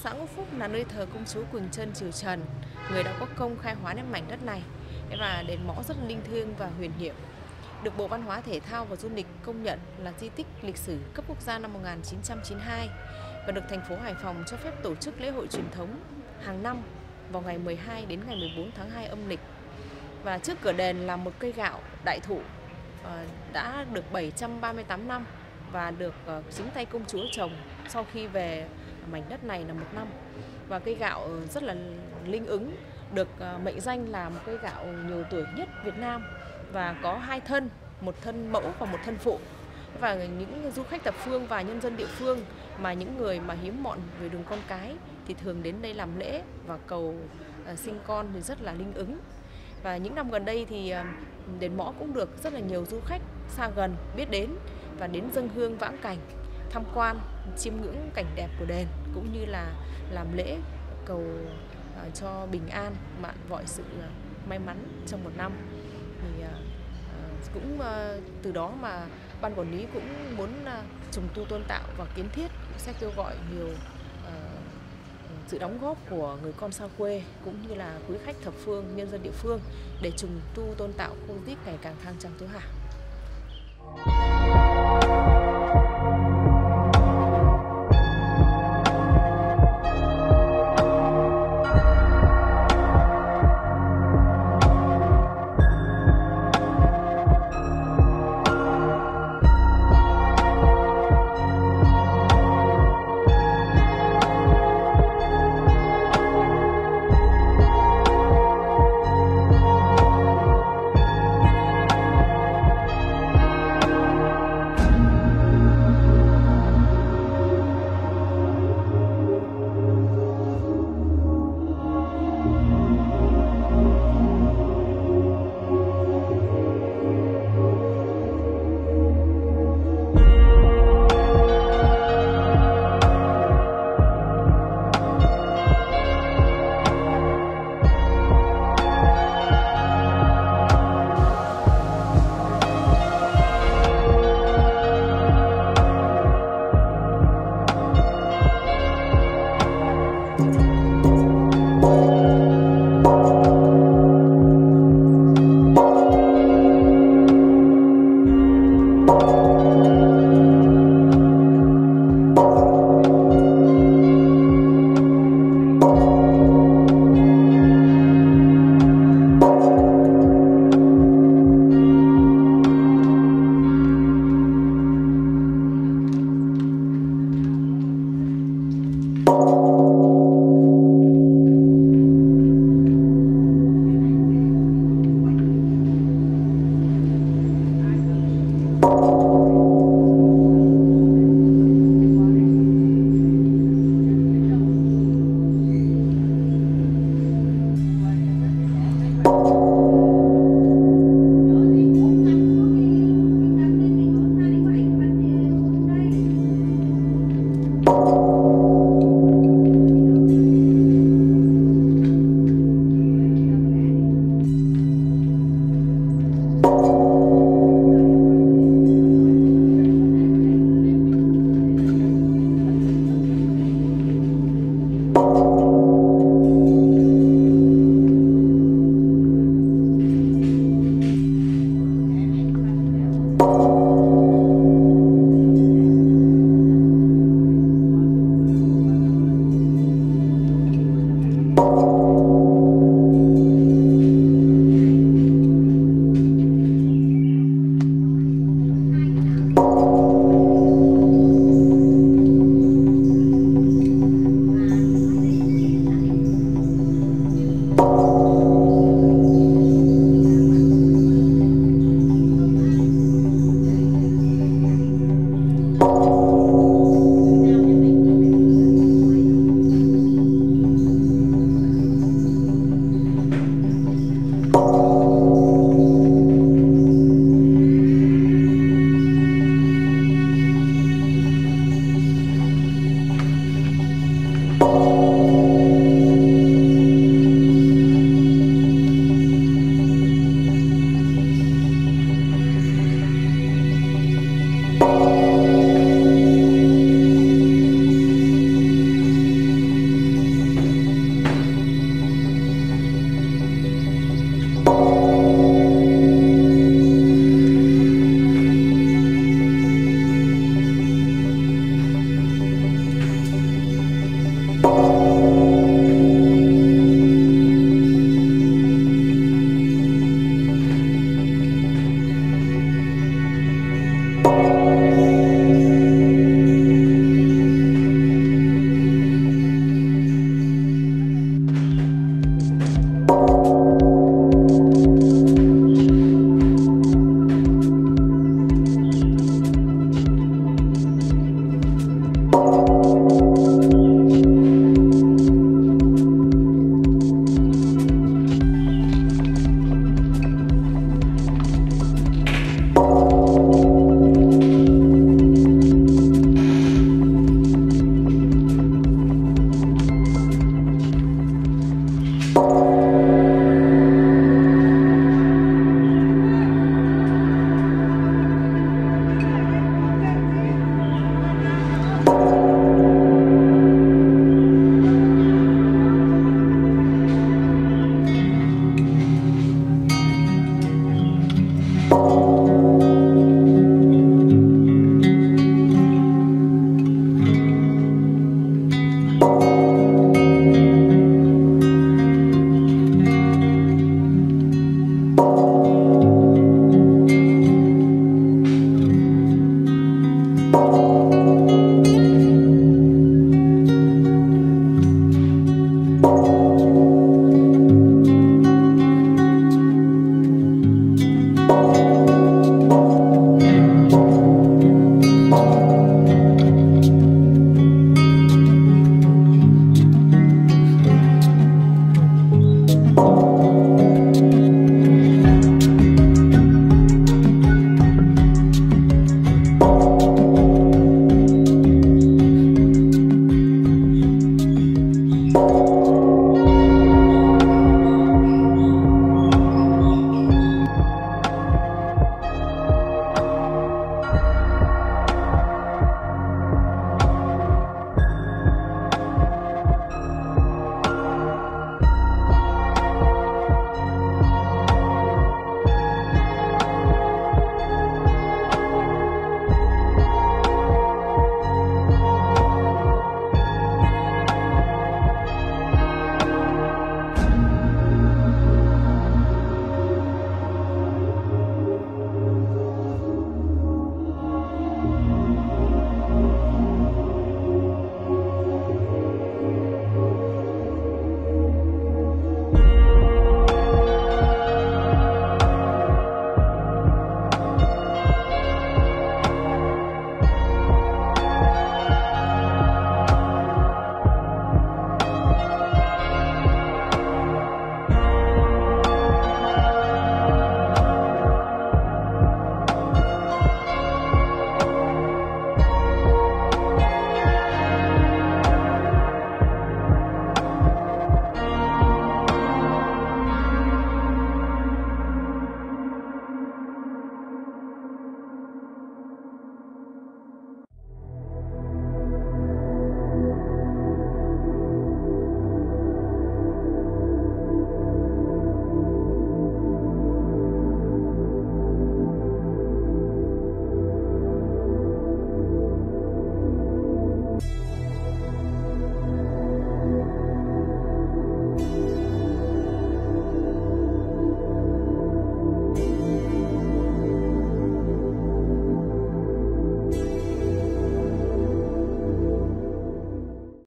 xã Ngũ Phúc là nơi thờ công chúa Quỳnh Trân triều Trần, người đã có công khai hóa đến mảnh đất này. Và đền mõ rất linh thiêng và huyền nhiệm, được Bộ Văn hóa Thể thao và Du lịch công nhận là di tích lịch sử cấp quốc gia năm 1992 và được thành phố Hải Phòng cho phép tổ chức lễ hội truyền thống hàng năm vào ngày 12 đến ngày 14 tháng 2 âm lịch. Và trước cửa đền là một cây gạo đại thụ đã được 738 năm và được chính tay công chúa trồng sau khi về mảnh đất này là 1 năm. Và cây gạo rất là linh ứng, được mệnh danh là một cây gạo nhiều tuổi nhất Việt Nam và có 2 thân, một thân mẫu và một thân phụ. Và những du khách thập phương và nhân dân địa phương mà những người mà hiếm muộn về đường con cái thì thường đến đây làm lễ và cầu sinh con thì rất là linh ứng. Và những năm gần đây thì đền mõ cũng được rất là nhiều du khách xa gần biết đến và đến dâng hương vãng cảnh, tham quan, chiêm ngưỡng cảnh đẹp của đền cũng như là làm lễ cầu cho bình an, mạn vọi sự may mắn trong 1 năm. Thì cũng từ đó mà ban quản lý cũng muốn trùng tu tôn tạo và kiến thiết, sẽ kêu gọi nhiều sự đóng góp của người con xa quê cũng như là quý khách thập phương, nhân dân địa phương để trùng tu tôn tạo khu di tích ngày càng khang trang tứ hảo.